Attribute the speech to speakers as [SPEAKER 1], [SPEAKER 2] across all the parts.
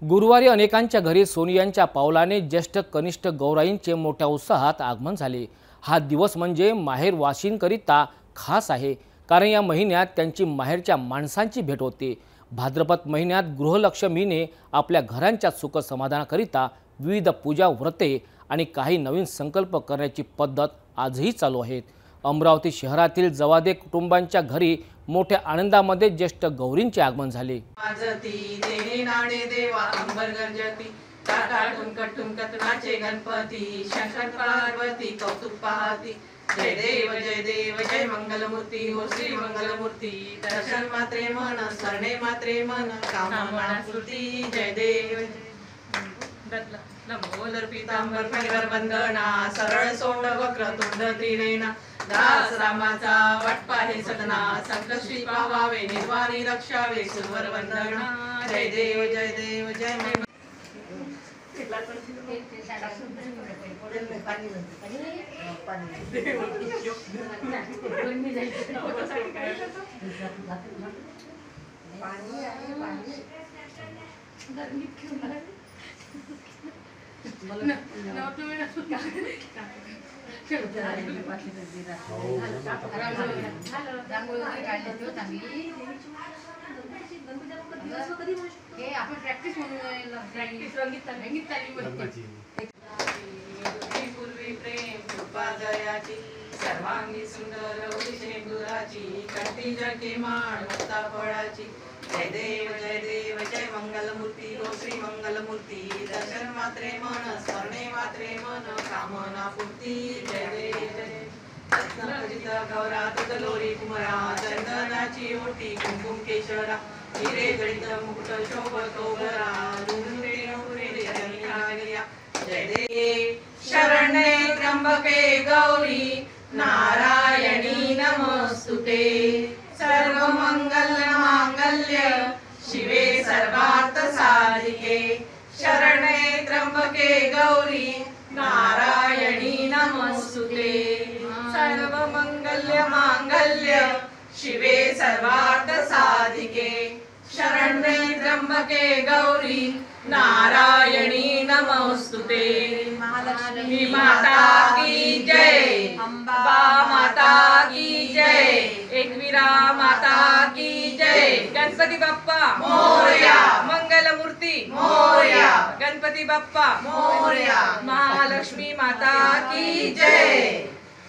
[SPEAKER 1] गुरुवारी अनेकांच्या घरी सोनियांच्या पावलाने ज्येष्ठ कनिष्ठ गौराईंचे मोठ्या उत्साहात आगमन झाले। हा दिवस म्हणजे माहेर वाशींकरिता खास आहे, कारण या महिन्यात त्यांची माहेरच्या माणसांची भेट होते। भाद्रपद महिन्यात गृहलक्ष्मीने आपल्या घरांच्या सुख समाधानाकरिता विविध पूजा व्रते आणि काही नवीन संकल्प करण्याची पद्धत आजही चालू आहेत। अमरावती शहरातील जवादे कुटुंबांच्या घरी मोठ्या आनंदामध्ये ज्येष्ठ गौरींचे आगमन झाले।
[SPEAKER 2] गणपती शंकर पार्वती कौतुक पाहती। जय देव जय मंगलमूर्ती हो श्री मंगलमूर्ती। दर्शन मात्रे मन स्मरणे मात्रे मन कामना पूर्ती। जय देव लंबोदर पीतांबर फणीवर वंदना। सरळ सोंड वक्र तुंड त्रिनयना। दास रामाचा वाटपा हे सदना। संकष्टी पावावे निर्वाणी रक्षावे सुवर वंदना। जय देव जय
[SPEAKER 3] आपण प्रॅक्टिस
[SPEAKER 2] पूर्वी प्रेम कृपा दयाची। सर्वांगी सुंदर उदिशे दुराची। कंठी जळके माळ मुक्ता फळाची। जय देव जय मंगलमूर्ती हो श्री मंगलमूर्ती। दर्शन मात्रे मन स्मरणे मात्रे मन कामना पूर्ती। जय देव रत्नखचित गौरा तुझलोरी कुमरा। चंदनाची ओटी कुंकुम केशरा। हिरे जडित मुकुट शोभतो बरा। जय देव शरण्ये त्र्यंबके गौरी नारायणी नमोस्तुते। सर्वमंगल मांगल्य शिवे सर्वार्थ साधिके। शरण्ये त्र्यंबके गौरी नारायणी नमोस्तुते। सर्वमंगल मांगल्य शिवे सर्वार्थ साधिके। शरण्ये त्र्यंबके गौरी नारायणी नमोस्तुते। महालक्ष्मी माता की जय। अंबा माता की जय। एकवीरा माता की जय। गणपती बाप्पा मोरया। मंगलमूर्ती मोरया। गणपती बाप्पा मोरया। महालक्ष्मी माता की जय।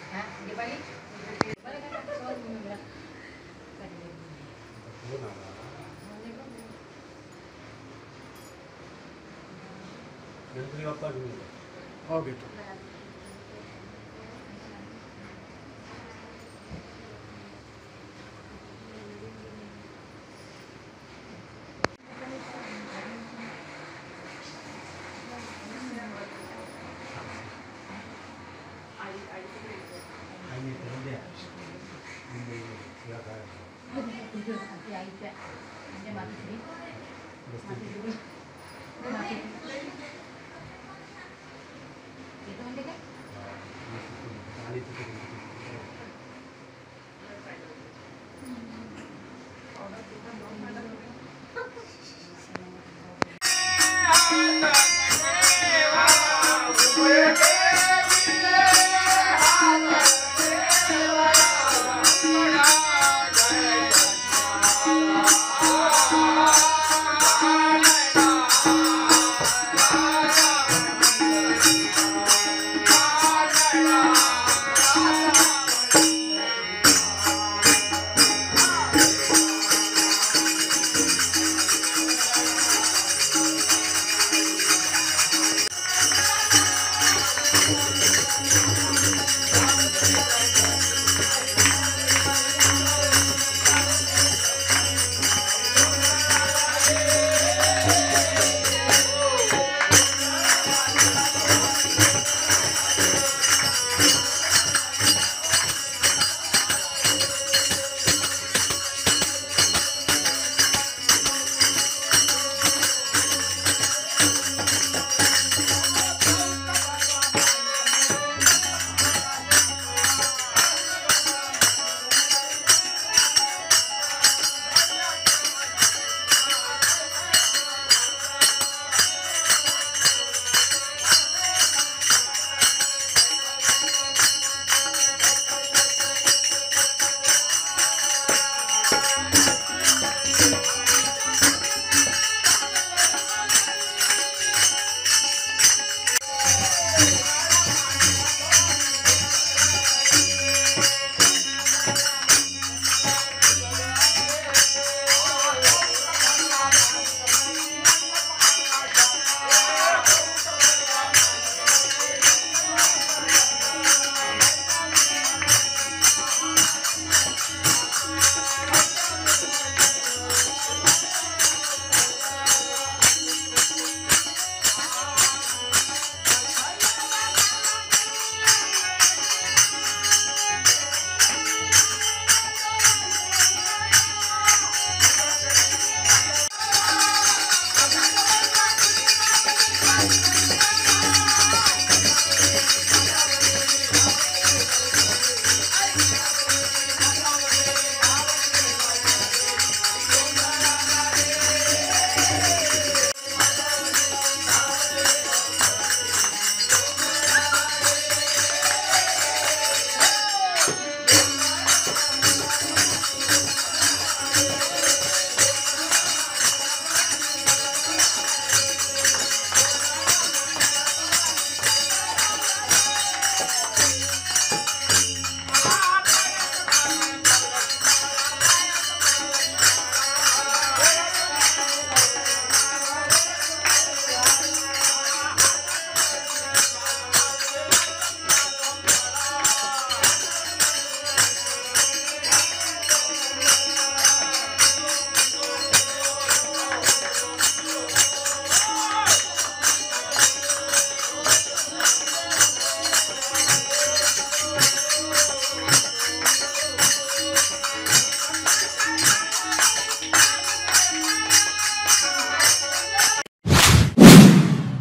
[SPEAKER 4] गणपती बाप्पा हो घेतो।
[SPEAKER 2] Thank you.